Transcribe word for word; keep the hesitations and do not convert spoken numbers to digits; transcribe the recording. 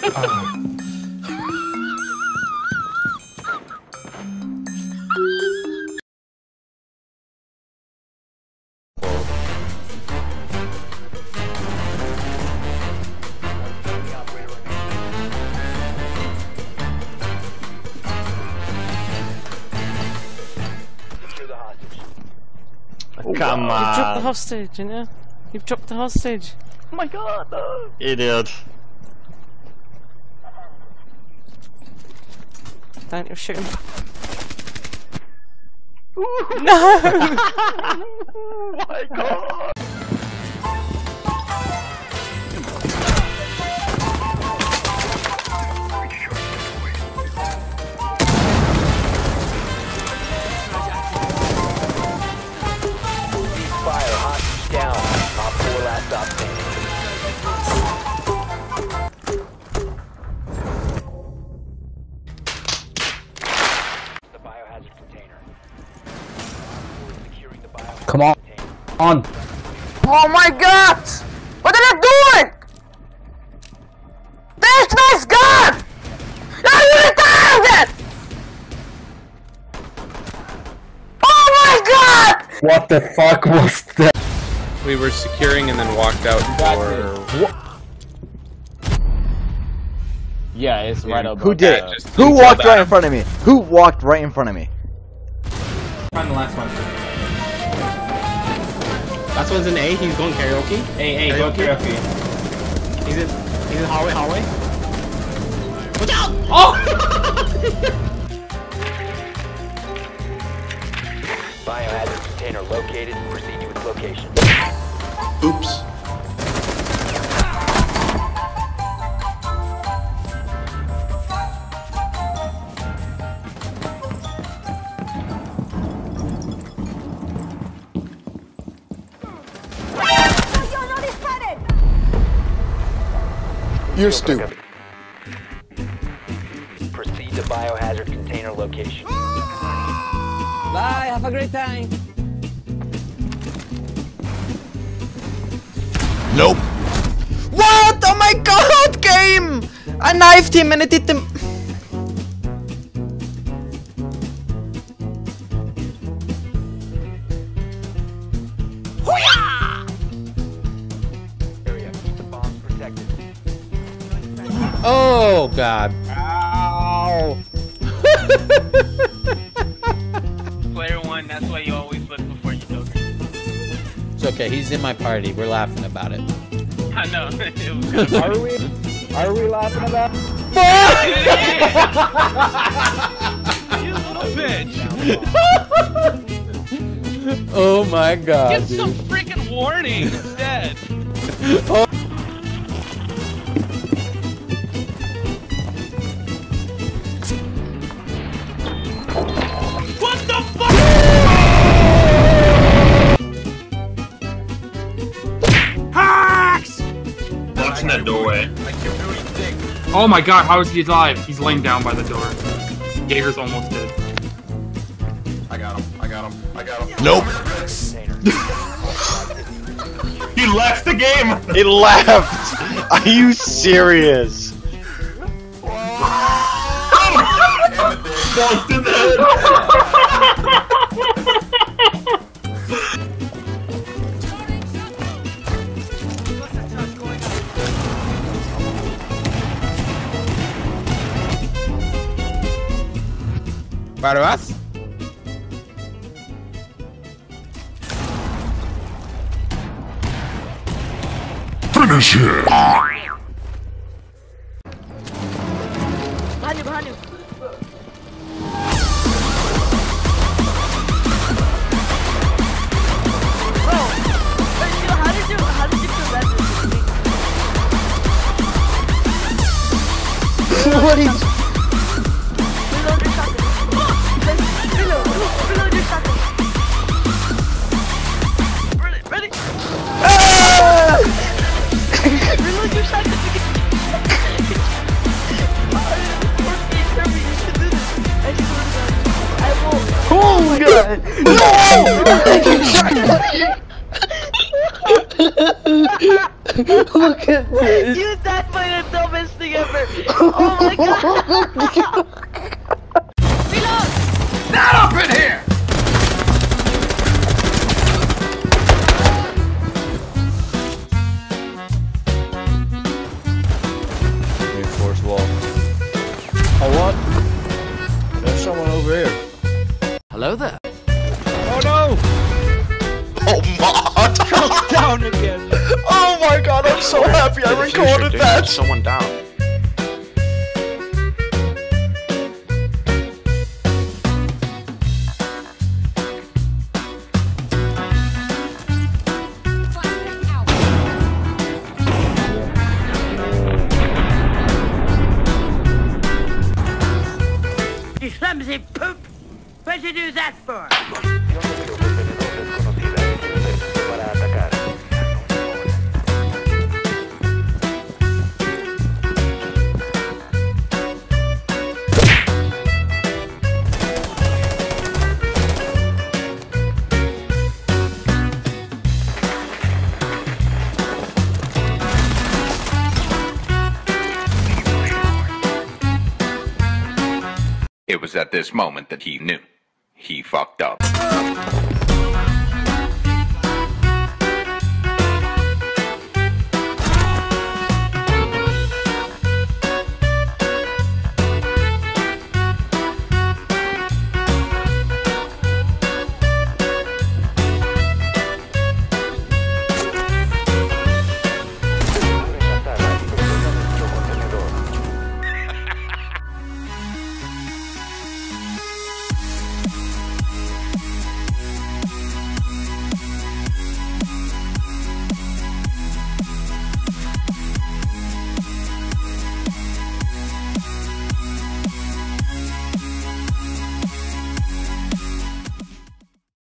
Come on. You've dropped the hostage, you know? You've dropped the hostage. Oh my god, no. Idiot. Don't you shoot him. No! Oh my god. Down. Top four last stop standing. The biohazard container. Securing the biohazard Come on. container. On. Oh my god! What are you doing? This nice gun! Are you retarded? Oh my god! What the fuck was that? We were securing and then walked out for... Yeah, it's right up. Who did Yeah, it? just Who until walked that. right in front of me? Who walked right in front of me? Find the last one. Last one's in A, he's going karaoke. Hey, hey, go karaoke. He's in, he's in hallway, hallway. Watch out! Oh! Biohazard container located. Proceed to its location. Oops. You're stupid. Proceed to biohazard container location. Bye, have a great time. Nope. What? Oh my god, game! I knifed him and it did them. Area. Keep the bombs protected. Oh god. Ow! Player one, that's why you always look before you go. It's okay, he's in my party. We're laughing about it. I know. It was Are we? Are we laughing about? you little bitch. Oh my god, Get some dude. freaking warning instead. Oh. What the fuck? Hacks! Watching that doorway. Oh my god, how is he alive? He's laying down by the door. Jaeger's almost dead. I got him. I got him. I got him. Nope. He left the game! It left. Are you serious? Bumped in the head! Para us? Finish him. Behind you, behind you. Bro, how did you, how did you prevent this? What is? Reload your shotgun. Reload, reload your shotgun. Ready, ready. Reload your shotgun. Oh my god! No! Look at this. You died by the dumbest thing ever. Oh my god. Not up in here! Reinforced wall. Oh, what? There's someone over here. Hello there. Oh no! Oh my! Calm down again. Oh my god! I'm so happy I recorded that. Someone down. You clumsy poop. What'd you do that for? It was at this moment that he knew. He fucked up.